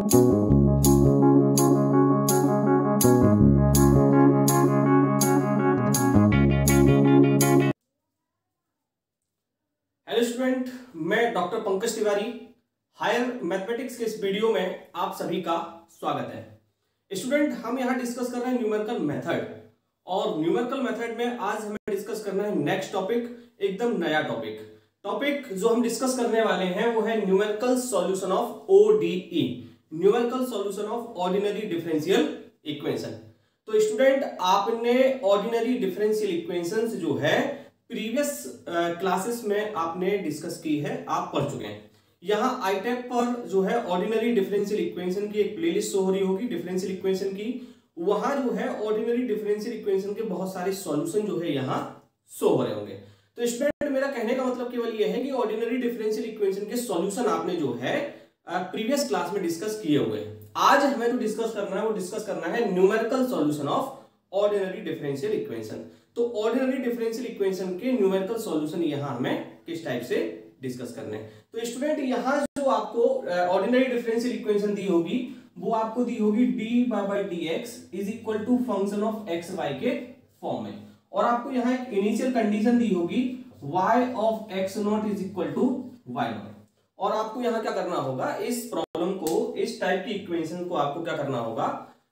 Hello student, मैं doctor Pankaj Tiwari. Higher mathematics के इस वीडियो में आप सभी का स्वागत है। स्टूडेंट, हम यहाँ डिस्कस कर रहे हैं न्यूमेरिकल मेथड, और न्यूमेरिकल मेथड में आज हमें डिस्कस करना है नेक्स्ट टॉपिक, एकदम नया टॉपिक जो हम डिस्कस करने वाले हैं वो है numerical solution of ODE, numerical solution of ordinary differential equation. तो स्टूडेंट, आपने ऑर्डिनरी डिफरेंशियल इक्वेशंस जो है प्रीवियस क्लासेस में आपने डिस्कस की है, आप पढ़ चुके हैं। यहाँ आईटैब पर जो है ऑर्डिनरी डिफरेंशियल इक्वेशन की एक प्लेलिस्ट शो हो रही होगी डिफरेंशियल इक्वेशन की। वहां जो है ऑर्डिनरी डिफरेंशियल इक्वेशन के बहुत सारे सॉल्यूशन जो है यहाँ शो हो रहे होंगे। तो स्टूडेंट, मेरा कहने का मतलब केवल ये है कि ऑर्डिनरी डिफरेंशियल इक्वेशन के सॉल्यूशन आपने जो है प्रीवियस क्लास में डिस्कस किए हुए हैं। आज हमें जो डिस्कस करना है वो डिस्कस करना है numerical solution of ordinary differential equation. तो ऑर्डिनरी डिफरेंशियल इक्वेशन के न्यूमेरिकल सॉल्यूशन यहाँ हमें किस टाइप से डिस्कस करने हैं। तो स्टूडेंट, यहाँ जो आपको ऑर्डिनरी डिफरेंशियल इक्वेशन दी होगी वो आपको दी होगी dy/dx is equal to function of x y के फॉर्म में, और आपको यहाँ एक इनिशियल कंडीशन दी होगी y of x0 is equal to y0। और आपको यहाँ क्या करना होगा, इस प्रॉब्लम को, इस टाइप की इक्वेशन को आपको क्या करना होगा,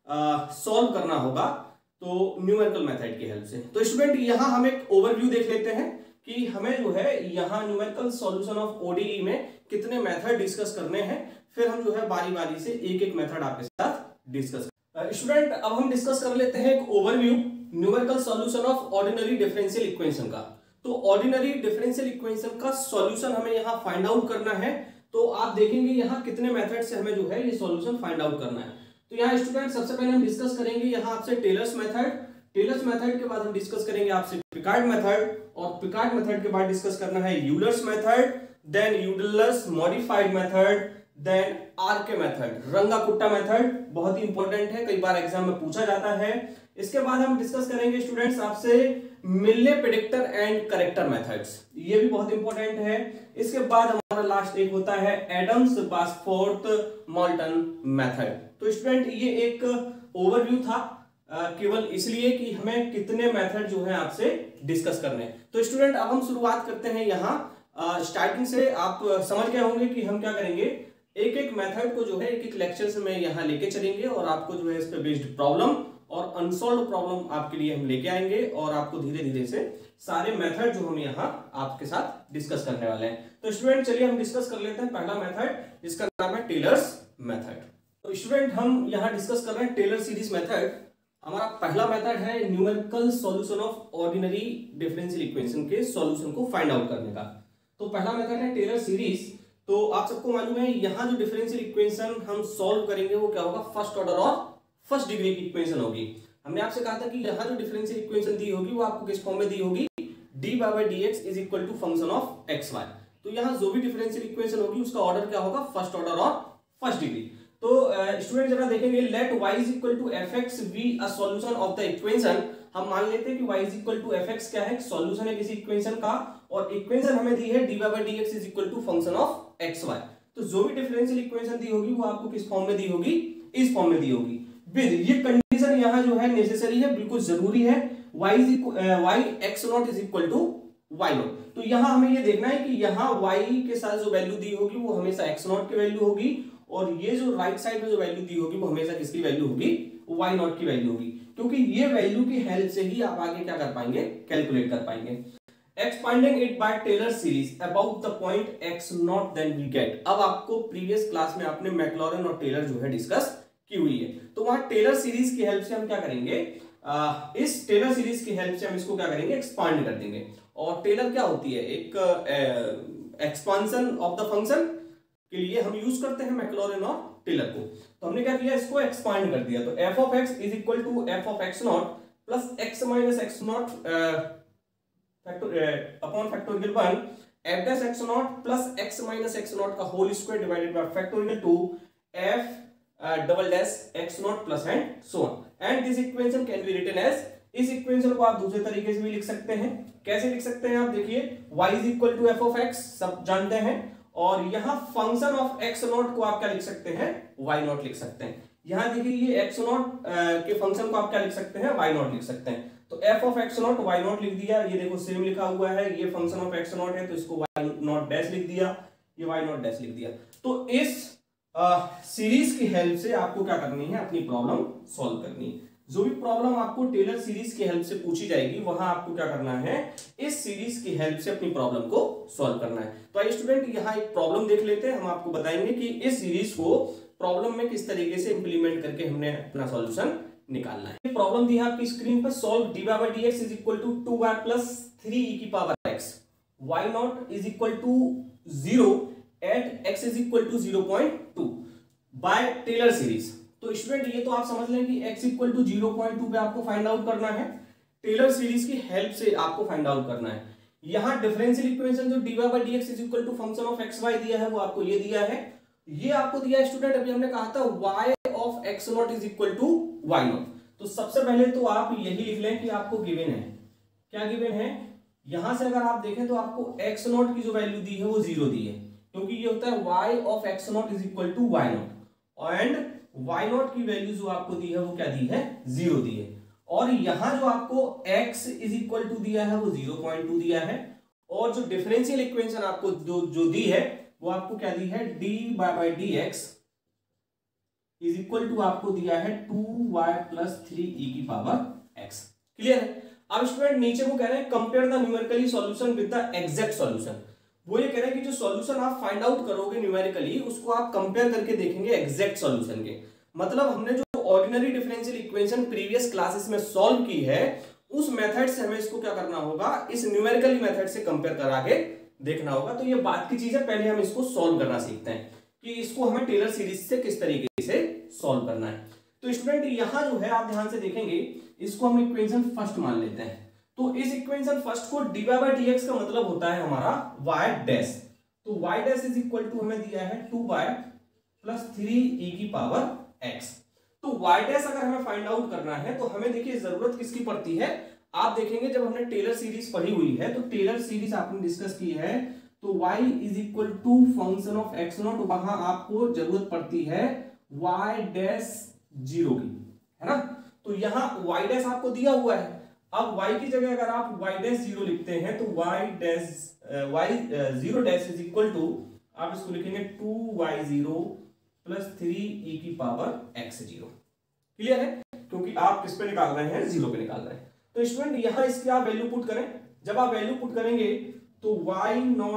सॉल्व करना होगा, तो न्यूमेरिकल मेथड की हेल्प से। तो स्टूडेंट, यहाँ हम एक ओवरव्यू देख लेते हैं कि हमें जो है यहाँ न्यूमेरिकल सॉल्यूशन ऑफ ओडीई में कितने मेथड डिस्कस करने हैं। फिर हम जो है बारी बारी से एक एक मेथड आपके साथ डिस्कस स्टूडेंट, अब हम डिस्कस कर लेते हैं एक overview numerical solution of ordinary differential equation का। तो ऑर्डिनरी डिफरेंशियल इक्वेशन का सॉल्यूशन हमें यहाँ फाइंड आउट करना है। तो आप देखेंगे यहाँ कितने मेथड से हमें जो है ये सॉल्यूशन फाइंड आउट करना है। तो यहाँ स्टूडेंट, सबसे पहले हम डिस्कस करेंगे यहाँ आपसे टेलर्स मेथड के बाद हम डिस्कस करेंगे आपसे पिकार्ड मेथड, और पिकार्ड मेथड के बाद डिस्कस करना है Euler's method, then Euler's modified method, then RK method, Runge Kutta method, बहुत ही इंपॉर्टेंट है, कई बार एग्जाम में पूछा जाता है। इसके बाद हम डिस्कस करेंगे स्टूडेंट्स आपसे मिलने प्रेडिक्टर एंड करेक्टर मेथड्स, ये भी बहुत इंपॉर्टेंट है। इसके बाद हमारा लास्ट एक होता है एडम्स बास्फोर्ड मोल्टन मेथड। तो स्टूडेंट, ये एक ओवरव्यू था केवल इसलिए कि हमें कितने मेथड जो है आपसे डिस्कस करने हैं। तो स्टूडेंट, अब हम शुरुआत करते हैं यहाँ स्टार्टिंग से। आप समझ गए होंगे कि हम क्या करेंगे, एक एक मेथड को जो है एक एक लेक्चर में यहाँ लेके चलेंगे, और आपको जो है इस पे बेस्ड प्रॉब्लम और अनसॉल्व प्रॉब्लम आपके लिए हम लेके आएंगे, और आपको धीरे धीरे से सारे मेथड जो हम यहाँ आपके साथ डिस्कस करने वाले हैं। तो स्टूडेंट, चलिए हम डिस्कस कर लेते हैं पहला मेथड, जिसका नाम है टेलर्स मेथड। तो स्टूडेंट, हम यहाँ डिस्कस कर रहे हैं टेलर सीरीज मेथड। हमारा पहला मेथड है numerical solution of ordinary differential equation के सॉल्यूशन को फाइंड आउट करने का। तो पहला मेथड है टेलर सीरीज। तो आप सबको मालूम है यहाँ जो डिफरेंशियल इक्वेशन हम सॉल्व करेंगे वो क्या होगा, फर्स्ट ऑर्डर और फर्स्ट डिग्री की इक्वेशन होगी। हमने आपसे कहा था कि यहाँ जो डिफरेंशियल इक्वेशन दी होगी वो आपको किस फॉर्म में दी होगी, dy/dx is equal to function of xy। तो यहाँ जो भी डिफरेंशियल इक्वेशन होगी उसका ऑर्डर क्या होगा, फर्स्ट ऑर्डर और फर्स्ट डिग्री। तो स्टूडेंट, जरा देखेंगे, let y is equal to fx be a solution of the equation. हम मान लेते हैं कि y is equal to fx क्या है, सॉल्यूशन है किसी इक्वेशन का, और इक्वेशन हमें दी है dy/dx is equal to function of xy। तो जो भी डिफरेंशियल इक्वेशन दी होगी वो आपको किस फॉर्म में दी होगी, इस फॉर्म में दी होगी। विद ये कंडीशन यहाँ जो है नेसेसरी है, बिल्कुल जरूरी है, y x0 is equal to y0। तो यहाँ हमें ये देखना है कि यहाँ y के साथ जो वैल्यू दी होगी वो हमेशा x0 की वैल्यू होगी, और ये जो राइट साइड में जो वैल्यू दी होगी वो हमेशा किसकी वैल्यू होगी, y0 की वैल्यू होगी, क्योंकि ये वैल्यू की हेल्प से ही आप आगे क्या कर पाएंगे, कैलकुलेट कर पाएंगे। Expanding it by Taylor series about the point x0 then we get. अब आपको प्रीवियस क्लास में आपने मैक्लॉरेन और टेलर जो है डिस्कस की हुई है, तो वहां टेलर सीरीज की हेल्प से हम क्या करेंगे, इस टेलर सीरीज की हेल्प से हम इसको क्या करेंगे, एक्सपांड कर देंगे। और टेलर क्या होती है, एक एक्सपांशन ऑफ द फंक्शन के लिए हम यूज करते हैं मैक्लॉरेन और टेलर को। तो हमने क्या किया, इसको एक्सपांड कर दिया। तो f of x is equal to f of x0 plus x minus x0 upon factorial 1 f dash x0 plus x minus x0 का whole square divided by factorial 2 f double dash x0 plus and so on. And this equation can be written as, इस इक्वेशन को आप दूसरे तरीके से भी लिख सकते हैं। कैसे लिख सकते हैं आप देखिए, y is equal to f of x सब जानते हैं, और यहाँ फंक्शन ऑफ एक्स नॉट को आप क्या लिख सकते हैं, वाई नॉट लिख सकते हैं। यहाँ देखिए ये एक्स नॉट के फंक्शन को आप क्या लिख सकते हैं, वाई नॉट लिख सकते हैं। तो f of x naught y naught लिख दिया, ये देखो सेम लिखा हुआ है, ये फंक्शन ऑफ एक्स नॉट है तो इसको वाई नॉट डैश लिख दिया, ये वाई नॉट डैश लिख दिया। तो इस सीरीज की हेल्प से आपको क्या करनी है, अपनी प्रॉब्लम सॉल्व करनी है। जो भी प्रॉब्लम आपको टेलर सीरीज की हेल्प से पूछी जाएगी वहां आपको क्या करना है, इस सीरीज की हेल्प से अपनी प्रॉब्लम को सॉल्व करना है। तो आइए स्टूडेंट यहाँ एक प्रॉब्लम देख लेते हैं, हम आपको बताएंगे कि इस सीरीज को प्रॉब्लम में किस तरीके से इंप्लीमेंट करके हमने अपना सॉल्यूशन निकालना है। प्रॉब्लम दी है आपकी स्क्रीन पर, solve dy by dx is equal to 2y plus 3e की power x, y naught is equal to 0 at x is equal to 0.2 by Taylor series. तो स्टूडेंट ये तो आप समझ लें कि x इक्वल टू 0.2 पे आपको फाइंड आउट करना है, टेलर सीरीज की हेल्प से आपको फाइंड आउट करना है। यहाँ डिफरेंशियल इक्वेशन जो dy by dx is equal to function of x y दिया है वो आपको ये दिया है, ये आपको दिया है स्टूडेंट, अभी हमने कहा था y of x naught is equal to y naught. तो सबसे पहले तो आप यही लिख लें कि आपको गिवन है, क्या गिवन है, यहां से अगर आप देखें तो आपको x नॉट की जो वैल्यू दी है वो 0 दी है, क्योंकि ये होता है y of x naught is equal to y naught, and y naught की वैल्यू जो आपको दी है वो क्या दी है, 0 दी है। और यहां जो आपको x इज इक्वल टू दिया है वो 0.2 दिया है, और जो डिफरेंशियल इक्वेशन आपको जो दी है वो आपको क्या दी है, dy by dx is equal to आपको दिया है 2y प्लस 3e की पावर x। क्लियर है। अब स्टूडेंट नीचे वो कह रहे हैं compare the numerically solution with the exact solution. वो ये कह रहे हैं कि जो सॉल्यूशन आप फाइंड आउट करोगे न्यूमेरिकली उसको आप कंपेयर करके देखेंगे एग्जैक्ट सॉल्यूशन के। मतलब हमने जो ordinary differential equation previous classes में सॉल्व की है उस मेथड से हमें इसको क्या करना होगा, इस न्यूमेरिकली मेथड से कंपेयर करा के देखना होगा। तो ये बात की चीज है, पहले हम इसको सॉल्व करना सीखते हैं कि इसको हमें टेलर सीरीज से किस तरीके से सॉल्व करना है। तो स्टूडेंट यहां जो है आप ध्यान से देखेंगे, इसको हम इक्वेशन फर्स्ट मान लेते हैं। तो इस इक्वेशन फर्स्ट को dy by dx का मतलब होता है हमारा y डैश। तो y dash is equal to हमें दिया है 2y प्लस 3e की पावर x। तो y डैश अगर हमें फाइंड आउट करना है तो हमें देखिए जरूरत किसकी पड़ती है, आप देखेंगे जब हमने टेलर सीरीज पढ़ी हुई है तो टेलर सीरीज आपने डिस्कस की है, तो y is equal to function of x not, वहां आपको जरूरत पड़ती है y डैश 0 की, है ना। तो यहाँ y डैश आपको दिया हुआ है, अब y की जगह अगर आप y डैश 0 लिखते हैं तो y0 dash is equal to आप इसको लिखेंगे 2y0 प्लस 3e की पावर x0। क्लियर है, क्योंकि आप किस पे निकाल रहे हैं, 0 पे निकाल रहे हैं। तो स्टूडेंट यहाँ इसकी आप वैल्यू पुट करें, जब आप वैल्यू पुट करेंगे तो y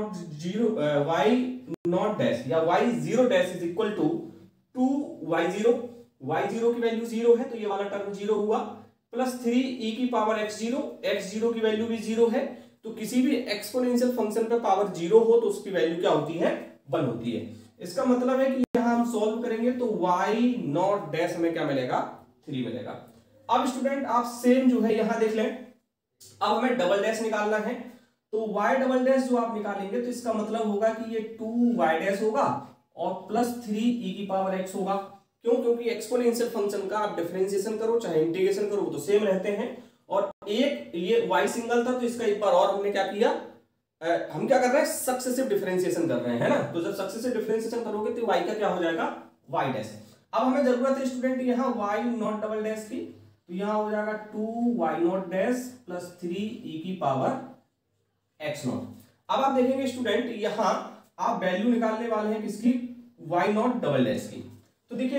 नॉट डैश या y0 dash is equal to 2y0, y0 की वैल्यू 0 है तो ये वाला टर्म 0 हुआ, प्लस 3e की पावर x0, x0 की वैल्यू भी 0 है। तो किसी भी एक्सपोनेंशियल फंक्शन पे पावर 0 हो तो उसकी वैल्यू क्या होती है, 1 होती है। इसका मतलब है कि यहां हम सॉल्व करेंगे तो y नॉट डैश हमें क्या मिलेगा, 3 मिलेगा। अब स्टूडेंट आप सेम जो है यहां देख लें, अब हमें डबल डैश निकालना है, तो y डबल डैश जो आप निकालेंगे तो इसका मतलब होगा कि ये 2y डैश होगा और प्लस 3e की पावर x होगा। क्यों, क्योंकि एक्सपोनेंशियल फंक्शन का आप डिफरेंशिएशन करो चाहे इंटीग्रेशन करो वो तो सेम रहते हैं, और एक ये y सिंगल था तो इसका एक बार और हमने क्या किया, हम क्या कर रहे हैं, सक्सेसिव डिफरेंशिएशन कर रहे हैं, है ना। तो जब सक्सेसिव डिफरेंशिएशन करोगे तो y का क्या हो जाएगा, y डैश। अब हमें जरूरत है स्टूडेंट यहाँ y नॉट डबल डैश की, तो यहाँ हो जाएगा 2y not dash plus 3e की पावर x नॉट। अब आप देखेंगे स्टूडेंट यहाँ आप वैल्यू निकालने वाले हैं किसकी, y नॉट डबल डैश की। तो देखिए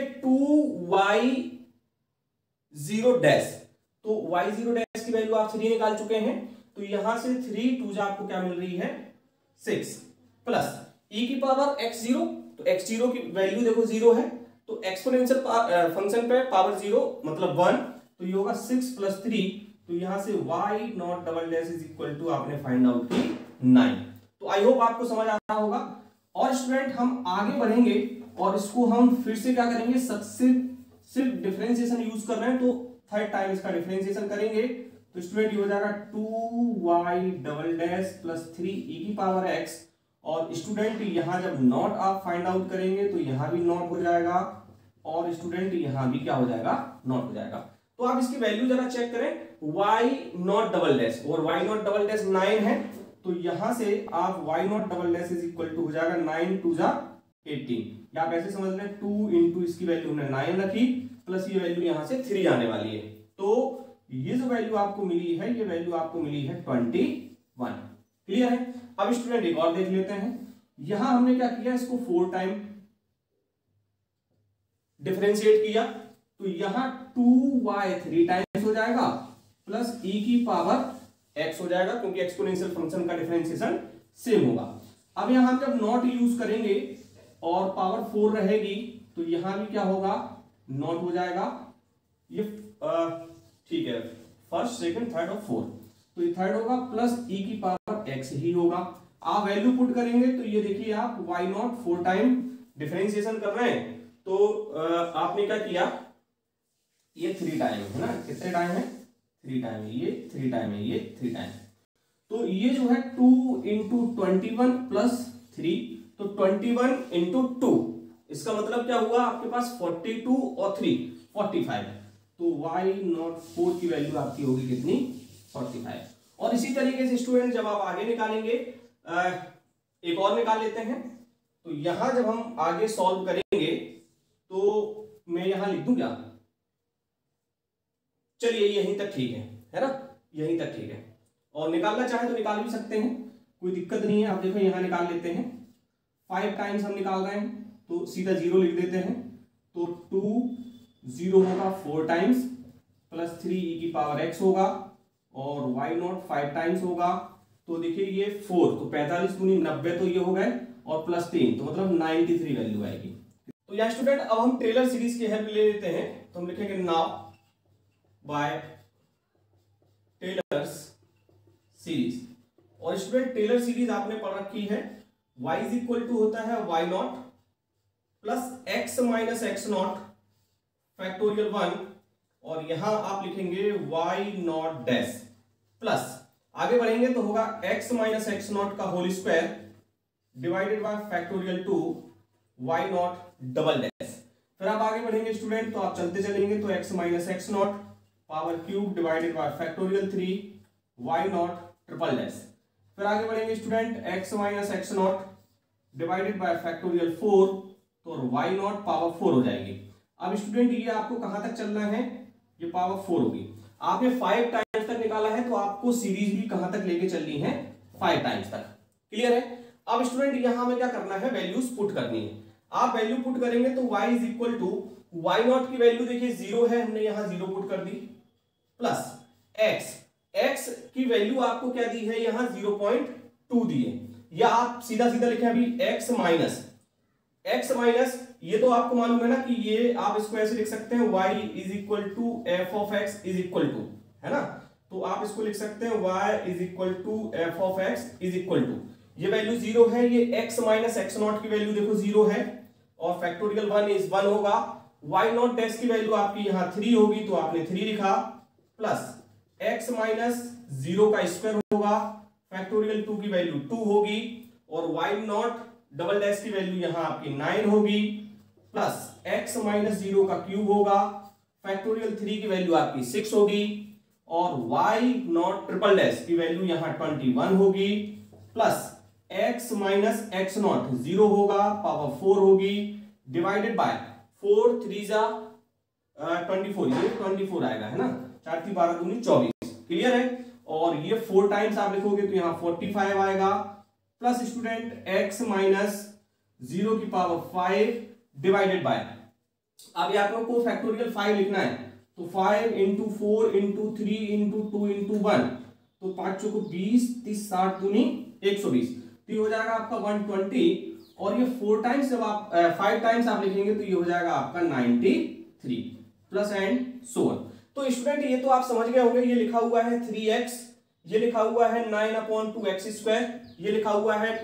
2y0 डैश, तो y0 डैश की वैल्यू आप 3 निकाल चुके हैं, तो यहां से 3 2 आपको क्या मिल रही है 6, प्लस e की पावर x0, तो x0 की वैल्यू देखो 0 है, तो एक्सपोनेंशियल फंक्शन पे पावर 0 मतलब 1, तो ये होगा 6 प्लस 3, तो यहां से y not double dash is equal to आपने फाइंड आउट की 9। तो आई होप आपको समझ आ रहा होगा। और स्टूडेंट हम आगे बढ़ेंगे और इसको हम फिर से क्या करेंगे, सिर्फ डिफरेंशिएशन यूज कर रहे हैं तो थर्ड टाइम इसका डिफरेंशिएशन करेंगे, तो स्टूडेंट ये हो जाएगा 2y double dash plus 3e की पावर x, और स्टूडेंट यहाँ जब नॉट आप फाइंड आउट करेंगे तो यहाँ भी नॉट हो जाएगा, और स्टूडेंट यहाँ भी क्या हो जाएगा, नॉट हो जाएगा। तो आप इसकी वैल्यू जरा चेक करें, y नॉट डबल डैश और y नॉट डबल डैश 9 है, तो यहां से आप y not double dash is equal to हो जाएगा 9 2 जा 18, या आप ऐसे समझ लें 2 इंटू इसकी वैल्यू हमने 9 रखी प्लस ये वैल्यू यहां से 3 आने वाली है, तो ये जो वैल्यू आपको मिली है ये वैल्यू आपको मिली है 21। क्लियर है। अब स्टूडेंट एक और देख लेते हैं, यहां हमने क्या किया, इसको 4 टाइम डिफरेंशिएट किया, तो यहां 2y 3 टाइम्स हो जाएगा प्लस e की पावर x हो जाएगा, क्योंकि एक्सपोनेंशियल फंक्शन का डिफरेंशिएशन सेम होगा। अब यहां हम जब नॉट यूज करेंगे और पावर 4 रहेगी तो यहां भी क्या होगा, नॉट हो जाएगा। ये ठीक है, फर्स्ट सेकंड थर्ड और फोर्थ, तो ये थर्ड होगा प्लस e की पावर x ही होगा। आप वैल्यू पुट करेंगे तो ये देखिए आप y नॉट 4 टाइम डिफरेंशिएशन कर रहे हैं, तो आपने क्या किया, ये 3 टाइम है ना, कितने टाइम है, 3 टाइम है, ये 3 टाइम है, ये 3 टाइम, तो ये जो है 2 इंटू 21 प्लस 3, तो 21 इंटू 2, इसका मतलब क्या हुआ, आपके पास 42 और 3 45 है, तो y नॉट 4 की वैल्यू आपकी होगी कितनी, 45। और इसी तरीके से स्टूडेंट जब आप आगे निकालेंगे, एक और निकाल लेते हैं, तो यहां जब हम आगे सॉल्व करेंगे तो मैं यहां लिख दूं क्या, चलिए यहीं तक ठीक है ना, यहीं तक ठीक है, और निकालना चाहे तो निकाल भी सकते हैं, कोई दिक्कत नहीं है। आप देखो यहां निकाल लेते हैं, 5 टाइम्स हम निकाल रहे हैं तो सीधा 0 लिख देते हैं, तो 2 0 होगा 4 टाइम्स प्लस 3 e की पावर x होगा, और y नॉट 5 टाइम्स होगा, तो देखिए ये 4, तो 45 दूनी 90, तो ये हो गए, और प्लस 3, तो मतलब 93 वैल्यू आएगी। तो यहाँ स्टूडेंट अब हम टेलर सीरीज की हेल्प ले लेते हैं, तो हम लिखेंगे नाउ बाय टेलर्स सीरीज। और स्टूडेंट टेलर सीरीज आपने पढ़ रखी है, y इज इक्वल टू होता है y not plus x minus x not factorial 1, और यहां आप लिखेंगे y नॉट डैश प्लस, आगे बढ़ेंगे तो होगा x माइनस एक्स नॉट का whole square divided by factorial 2 y not double dash. फिर आप आगे बढ़ेंगे स्टूडेंट तो आप चलते चलेंगे, तो x minus x not power cube divided by factorial 3 y not triple dash. फिर आगे बढ़ेंगे student, x minus x not divided by factorial 4, तो y नॉट पावर 4 हो जाएगी। अब स्टूडेंट ये आपको कहां तक चलना है, ये पावर 4 होगी, आपने 5 टाइम्स तक निकाला है, तो आपको सीरीज भी कहां तक लेके चलनी है, 5 टाइम्स तक। क्लियर है। अब स्टूडेंट यहां हमें क्या करना है, वैल्यूज पुट करनी है। आप वैल्यू पुट करेंगे तो y is equal to y not की वैल्यू देखिए 0 है, हमने यहां 0 पुट कर दी, प्लस x की वैल्यू आपको क्या दी है, यहां 0.2 दी है, या आप सीधा सीधा लिखें अभी x माइनस, ये तो आपको मालूम है ना कि ये आप इसको ऐसे लिख सकते हैं, y is equal to f of x is equal to, है ना, तो आप इसको लिख सकते हैं y is equal to f of x is equal to, ये वैल्यू 0 है, ये x माइनस एक्स नॉट की वैल्यू देखो 0 है, और फैक्टोरियल 1 इज 1 होगा, y नॉट डैश की वैल्यू आपकी यहां 3 होगी, तो आपने 3 लिखा, प्लस x माइनस 0 का स्क्वायर होगा, फैक्टोरियल 2 की वैल्यू 2 होगी, और y नॉट डबल डैश की वैल्यू यहां आपकी 9 होगी, प्लस x माइनस 0 का क्यूब होगा, फैक्टोरियल 3 की वैल्यू आपकी 6 होगी, और y नॉट ट्रिपल डैश की वैल्यू यहां 21 होगी, plus x minus x not 0 होगा, पावर 4 होगी, डिवाइडेड बाय 4 3 जा 24, ये 24 आएगा, है ना, 4 3 12 दूनी 24। क्लियर है। और ये 4 टाइम्स आप लिखोगे तो यहां 45 आएगा, प्लस स्टूडेंट x माइनस 0 की पावर 5 डिवाइडेड बाय, अब ये आप लोग को फैक्टोरियल 5 लिखना है, तो 5 इंटू 4 इंटू 3 इंटू 2 इंटू 1, तो 5 चौको 20 30 60 दूनी 120, तो ये हो जाएगा आपका 120, और ये 4 टाइम्स जब आप 5 टाइम्स आप लिखेंगे तो ये हो जाएगा आपका 93 प्लस एंड सो ऑन। तो स्टूडेंट ये तो आप समझ गए होंगे, ये लिखा हुआ है 3x, ये लिखा हुआ है 9/2x स्क्वायर, ये लिखा हुआ है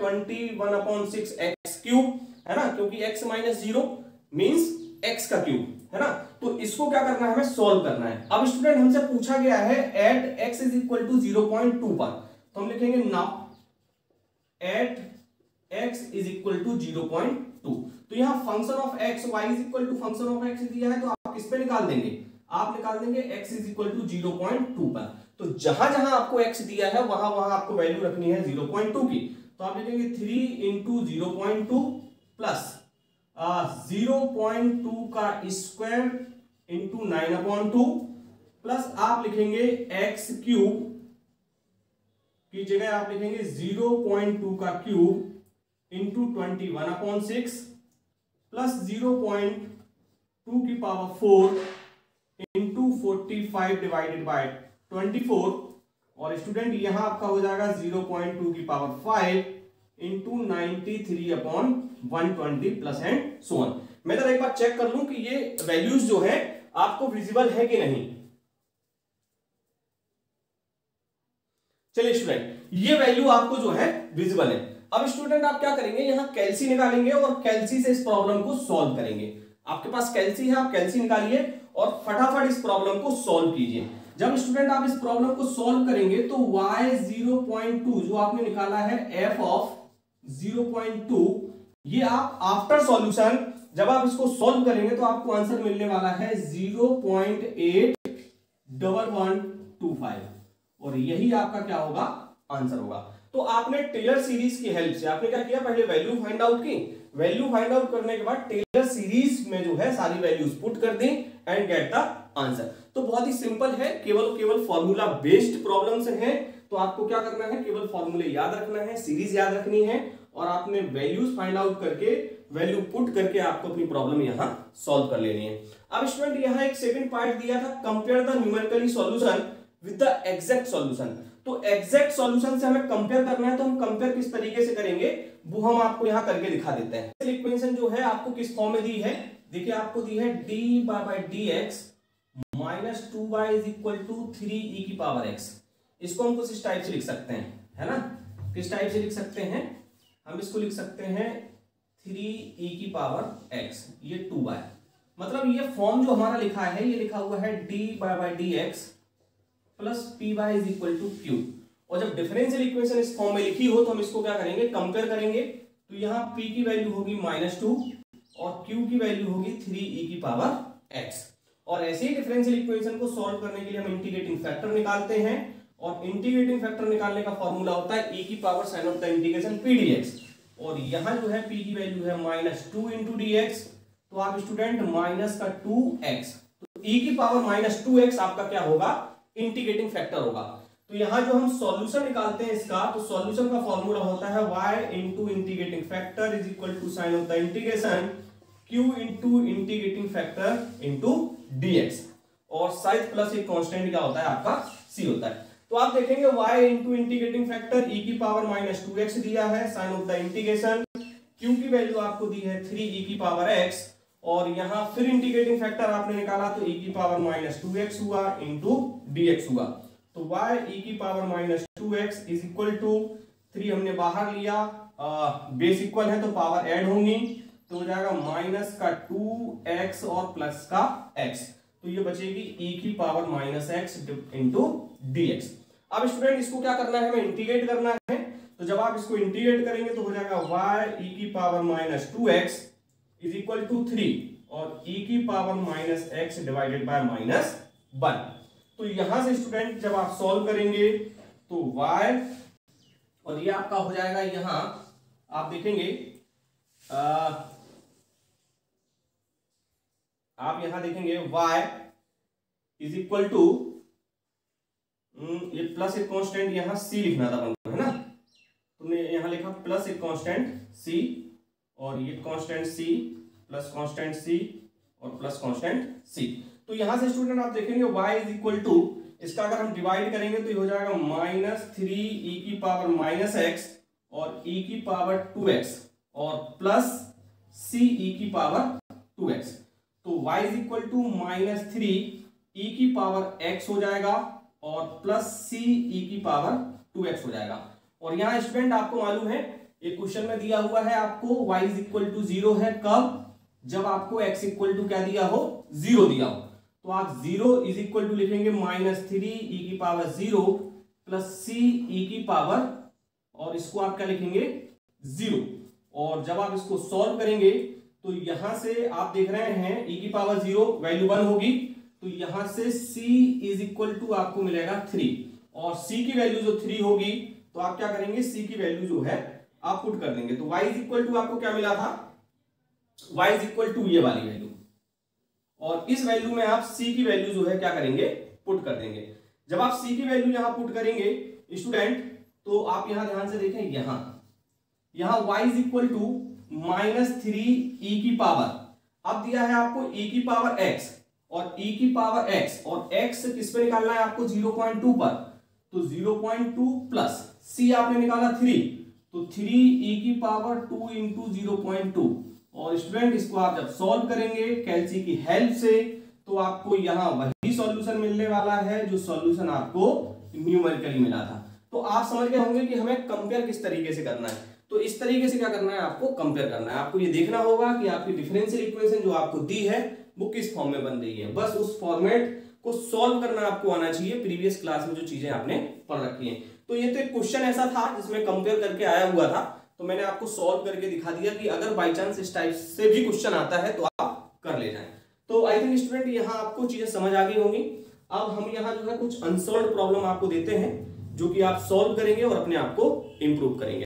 21/6x क्यूब, है ना, क्योंकि x माइनस 0 मीन्स x का क्यूब, है ना, तो इसको क्या करना है, हमें सॉल्व करना है। अब स्टूडेंट हमसे पूछा गया है at x is equal to 0.2 पर, तो हम लिखेंगे now at x is equal to 0.2, तो यहां function of x y is equal to function of x दिया है, तो आप किस पे निकाल देंगे, आप निकाल देंगे x इज इक्वल टू 0.2 पर, तो जहां जहां आपको x दिया है वहां वहां आपको वैल्यू रखनी है 0.2 की। तो आप लिखेंगे 3 इंटू 0.2 प्लस 0.2 का स्क्वायर इंटू 9/2 प्लस आप लिखेंगे x क्यूब की जगह आप लिखेंगे 0.2 का क्यूब इंटू 21/6 प्लस 0.2 की पावर 4 इंटू 45 डिवाइडेड बाय 24 और स्टूडेंट यहां आपका हो जाएगा 0.2 की power 5 into 93/120 plus and so on. मैं जरा एक बार चेक कर लूं कि ये वैल्यूज जो है आपको विजिबल है कि नहीं। चलिए स्टूडेंट, ये वैल्यू आपको जो है विजिबल है। अब स्टूडेंट आप क्या करेंगे, यहां कैल्सी निकालेंगे और कैल्सी से इस प्रॉब्लम को सॉल्व करेंगे। आपके पास कैल्सी है, आप कैल्सी निकालिए और फटाफट इस प्रॉब्लम को सॉल्व कीजिए। जब स्टूडेंट आप इस प्रॉब्लम को सॉल्व करेंगे तो y 0.2 जो आपने निकाला है f ऑफ 0.2, ये आप आफ्टर सॉल्यूशन जब आप इसको सॉल्व करेंगे तो आपको आंसर मिलने वाला है 0.81125 और यही आपका क्या होगा, आंसर होगा। तो आपने टेलर सीरीज की हेल्प से आपने क्या किया, पहले वैल्यू फाइंड आउट की। वैल्यू फाइंड आउट करने के बाद टेलर सीरीज में जो है सारी वैल्यूज पुट कर दी एंड गेट द आंसर। तो बहुत ही सिंपल है, केवल फॉर्मूला बेस्ड प्रॉब्लम्स हैं। तो आपको क्या करना है, केवल फॉर्मूले याद रखना है, सीरीज याद रखनी है और आपने वैल्यूज फाइंड आउट करके वैल्यू पुट करके आपको अपनी प्रॉब्लम यहां सॉल्व कर लेनी है। अब स्टूडेंट यहां एक सेकंड पार्ट दिया था, compare the numerically solution with the exact solution. तो एग्जैक्ट सॉल्यूशन से हमें कंपेयर करना है, तो हम कंपेयर किस तरीके से करेंगे वो हम आपको यहां करके दिखा देते हैं। इक्वेशन जो है आपको किस फॉर्म में दी है, देखिए आपको दी है d/dx minus 2y is equal to 3e की पावर x। इसको हम कुछ इस टाइप से लिख सकते हैं, है ना। किस टाइप से लिख सकते हैं, हम इसको लिख सकते हैं 3e की पावर x, ये 2y। मतलब ये फॉर्म जो हमारा लिखा है, ये लिखा हुआ है d/dx plus p y is equal to q. और जब डिफरेंशियल इक्वेशन इस फॉर्म में लिखी हो तो हम इसको क्या करेंगे, कंपेयर करेंगे। तो यहाँ p की वैल्यू होगी -2 और q की वैल्यू होगी 3e की पावर x। और ऐसे ही डिफरेंशियल इक्वेशन को सॉल्व करने के लिए हम इंटीग्रेटिंग फैक्टर निकालते हैं और इंटीग्रेटिंग फैक्टर निकालने का फॉर्मूला होता है e की power sign of the integration p dx। और यहाँ जो है p की वैल्यू है -2 इंटू dx, तो आप स्टूडेंट माइनस का 2x, तो e की पावर -2x आपका क्या होगा, इंटीग्रेटिंग फैक्टर होगा। तो यहां जो हम सॉल्यूशन निकालते हैं इसका, तो सॉल्यूशन का फॉर्मूला होता है y into integrating factor is equal to sign of the integration q into integrating factor into dx और साइड प्लस एक कांस्टेंट क्या होता है आपका c होता है। तो आप देखेंगे y into integrating factor e की पावर -2x दिया है, sign of the integration q की वैल्यू आपको दी है 3e की पावर x और यहां फिर इंटीग्रेटिंग फैक्टर आपने निकाला तो e की पावर -2x हुआ इंटू dx हुआ। तो y e की power -2x is equal to 3 हमने बाहर लिया, बेस इक्वल है तो पावर ऐड होंगी, तो हो जाएगा माइनस का 2x और प्लस का x, तो ये बचेगी e की पावर -x इंटू dx। अब स्टूडेंट इसको क्या करना है, हमें इंटीग्रेट करना है। तो जब आप इसको इंटीग्रेट करेंगे तो हो जाएगा y e की power -2x is equal to 3 और e की पावर -x डिवाइडेड बाय -1। तो यहां से स्टूडेंट जब आप सॉल्व करेंगे तो y और ये आपका हो जाएगा, यहां आप देखेंगे आप यहां देखेंगे y इज इक्वल टू, ये प्लस एक कांस्टेंट यहां c लिखना था अपन को, है ना। तुमने यहां लिखा प्लस एक कांस्टेंट c और ये constant c plus constant c और प्लस कांस्टेंट c। तो यहां से स्टूडेंट आप देखेंगे y इज इक्वल टू, इसका अगर हम डिवाइड करेंगे तो ये हो जाएगा -3e की पावर -x और e की पावर 2x और प्लस c e की पावर 2x। तो y is equal to -3 e की पावर x हो जाएगा और प्लस c e की पावर 2x हो जाएगा। और यहाँ स्टूडेंट आपको मालूम है, एक क्वेश्चन में दिया हुआ है आपको y इज इक्वल टू 0 है, कब, जब आपको x इक्वल टू क्या दिया हो, 0 दिया हो। तो आप 0 इज इक्वल टू लिखेंगे -3 e की पावर 0 प्लस c e की पावर, और इसको आप क्या लिखेंगे 0। और जब आप इसको सॉल्व करेंगे तो यहां से आप देख रहे हैं e की पावर 0 वैल्यू 1 होगी, तो यहां से c इज इक्वल टू आपको मिलेगा 3 और c की वैल्यू जो 3 होगी तो आप क्या करेंगे, c की वैल्यू जो है आप पुट कर देंगे। तो y इज इक्वल टू आपको क्या मिला था, y इज इक्वल टू ये वाली वैल्यू, और इस वैल्यू में आप c की वैल्यू जो है क्या करेंगे, पुट कर देंगे। जब आप c की वैल्यू यहां पुट करेंगे स्टूडेंट, तो आप यहां ध्यान से देखें, यहां y is equal to -3 e की पावर, अब दिया है आपको e की पावर x और e की पावर x, और x किस पे निकालना है आपको 0.2 पर, तो 0.2 प्लस c आपने निकाला 3, तो 3 e की पावर 2 इंटू 0.2। और स्टूडेंट इसको आप जब सॉल्व करेंगे कैलसी की हेल्प से, तो आपको यहां वही सॉल्यूशन मिलने वाला है जो सॉल्यूशन आपको न्यूमेरिकली मिला था। तो आप समझ गए होंगे कि हमें कंपेयर किस तरीके से करना है। तो इस तरीके से क्या करना है, आपको कंपेयर करना है। आपको ये देखना होगा कि आपकी डिफरेंशियल इक्वेशन जो आपको दी है वो किस फॉर्म में बन रही है, बस उस फॉर्मेट को सॉल्व करना आपको आना चाहिए। प्रीवियस क्लास में जो चीजें आपने पढ़ रखी हैं, तो ये तो एक क्वेश्चन ऐसा था जिसमें कंपेयर करके आया हुआ था, तो मैंने आपको सॉल्व करके दिखा दिया कि अगर बाई चांस इस टाइप से भी क्वेश्चन आता है तो आप कर ले जाएं। तो आई थिंक स्टूडेंट यहाँ आपको चीजें समझ आ गई होंगी। अब हम यहाँ जो है कुछ अनसॉल्व्ड प्रॉब्लम आपको देते हैं जो कि आप सॉल्व करेंगे और अपने आप को इंप्रूव करेंगे।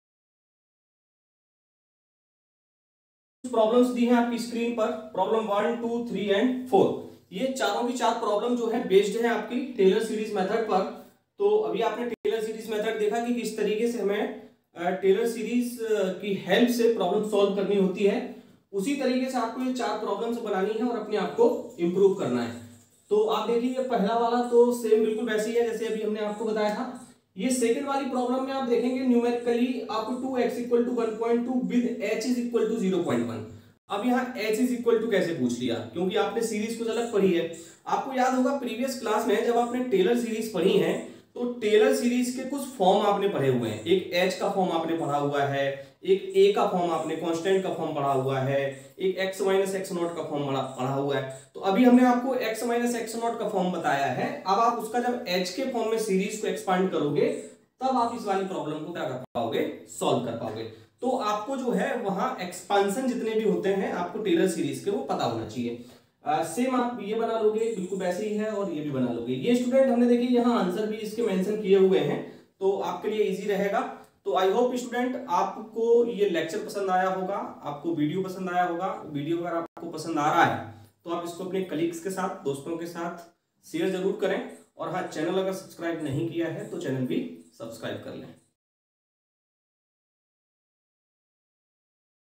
प्रॉब्लम्स दी हैं आपकी स्क्रीन पर, प्रॉब्लम 1, 2, 3 एंड 4। ये चारों की चार प्रॉब्लम जो है बेस्ड है आपकी टेलर सीरीज मेथड पर। तो अभी आपने टेलर सीरीज मेथड देखा कि किस तरीके से हमें टेलर सीरीज की हेल्प से प्रॉब्लम सॉल्व करनी होती है, उसी तरीके से आपको ये चार प्रॉब्लम्स बनानी है और अपने आप को इंप्रूव करना है। तो आप देखिए पहला वाला तो सेम बिल्कुल वैसे ही है जैसे अभी हमने आपको बताया था। ये सेकंड वाली प्रॉब्लम में आप देखेंगे न्यूमेरिकली आपको 2x equal to 1.2 with h is equal to 0.1। अब यहाँ h इज इक्वल टू कैसे पूछ लिया, क्योंकि आपने सीरीज कुछ अलग पढ़ी है। आपको याद होगा प्रीवियस क्लास में जब आपने टेलर सीरीज पढ़ी है तो टेलर सीरीज के कुछ फॉर्म आपने पढ़े हुए हैं। एक h का फॉर्म आपने पढ़ा हुआ है, एक a का फॉर्म आपने कांस्टेंट का फॉर्म पढ़ा हुआ है, एक x माइनस एक्स नॉट का फॉर्म पढ़ा हुआ है। तो अभी हमने आपको x माइनस एक्स नॉट का फॉर्म बताया है। अब आप उसका जब h के फॉर्म में सीरीज को एक्सपांड करोगे तब आप इस वाली प्रॉब्लम को क्या कर पाओगे, सॉल्व कर पाओगे। तो आपको जो है वहां एक्सपांशन जितने भी होते हैं आपको टेलर सीरीज के वो पता होना चाहिए। सेम आप ये बना लोगे बिल्कुल वैसे ही है और ये भी बना लोगे। ये स्टूडेंट हमने देखिए यहाँ आंसर भी इसके मेंशन किए हुए हैं, तो आपके लिए इजी रहेगा। तो आई होप स्टूडेंट आपको ये लेक्चर पसंद आया होगा, आपको वीडियो पसंद आया होगा। वीडियो अगर आपको पसंद आ रहा है तो आप इसको अपने कलीग्स के साथ, दोस्तों के साथ शेयर जरूर करें। और हाँ, चैनल अगर सब्सक्राइब नहीं किया है तो चैनल भी सब्सक्राइब कर लें।